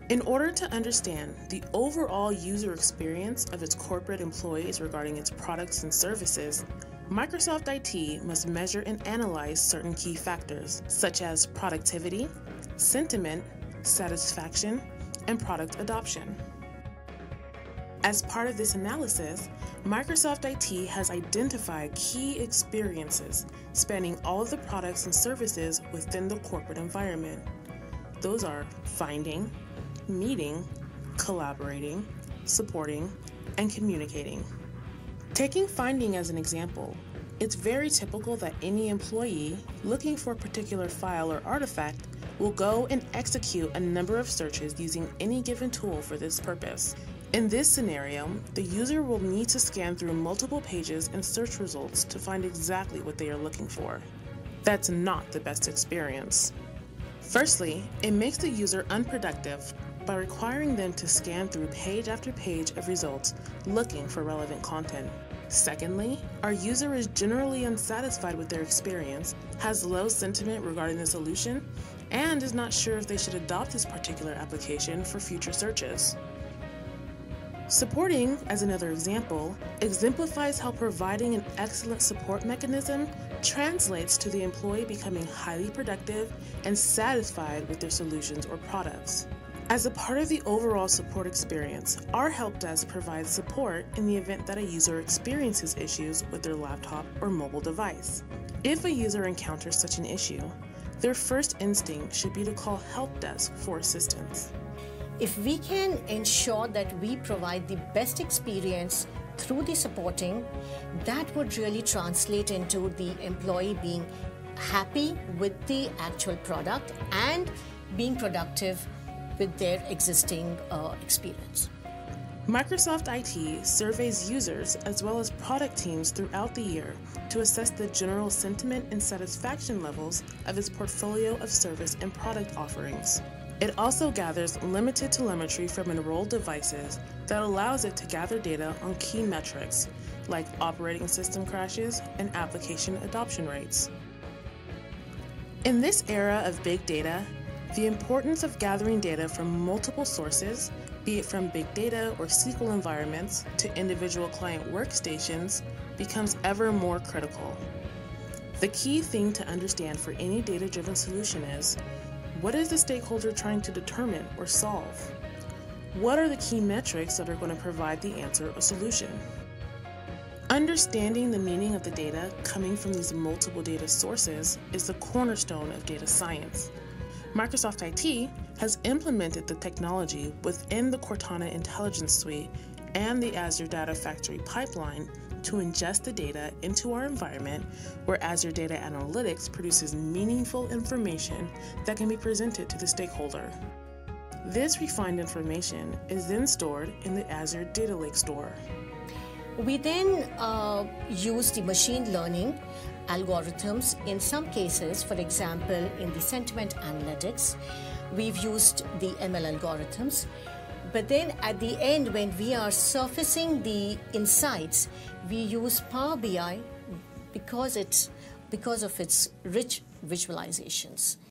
In order to understand the overall user experience of its corporate employees regarding its products and services, Microsoft IT must measure and analyze certain key factors, such as productivity, sentiment, satisfaction, and product adoption. As part of this analysis, Microsoft IT has identified key experiences spanning all of the products and services within the corporate environment. Those are finding, meeting, collaborating, supporting, and communicating. Taking finding as an example, it's very typical that any employee looking for a particular file or artifact will go and execute a number of searches using any given tool for this purpose. In this scenario, the user will need to scan through multiple pages and search results to find exactly what they are looking for. That's not the best experience. Firstly, it makes the user unproductive by requiring them to scan through page after page of results looking for relevant content. Secondly, our user is generally unsatisfied with their experience, has low sentiment regarding the solution, and is not sure if they should adopt this particular application for future searches. Supporting, as another example, exemplifies how providing an excellent support mechanism translates to the employee becoming highly productive and satisfied with their solutions or products. As a part of the overall support experience, our help desk provides support in the event that a user experiences issues with their laptop or mobile device. If a user encounters such an issue, their first instinct should be to call help desk for assistance. If we can ensure that we provide the best experience through the supporting, that would really translate into the employee being happy with the actual product and being productive with their existing experience. Microsoft IT surveys users as well as product teams throughout the year to assess the general sentiment and satisfaction levels of its portfolio of service and product offerings. It also gathers limited telemetry from enrolled devices that allows it to gather data on key metrics like operating system crashes and application adoption rates. In this era of big data, the importance of gathering data from multiple sources, be it from big data or SQL environments to individual client workstations, becomes ever more critical. The key thing to understand for any data-driven solution is, what is the stakeholder trying to determine or solve? What are the key metrics that are going to provide the answer or solution? Understanding the meaning of the data coming from these multiple data sources is the cornerstone of data science. Microsoft IT has implemented the technology within the Cortana Intelligence Suite and the Azure Data Factory pipeline to ingest the data into our environment, where Azure Data Analytics produces meaningful information that can be presented to the stakeholder. This refined information is then stored in the Azure Data Lake Store. We then use the machine learning algorithms in some cases. For example, in the sentiment analytics, we've used the ML algorithms. But then at the end, when we are surfacing the insights, we use Power BI because of its rich visualizations.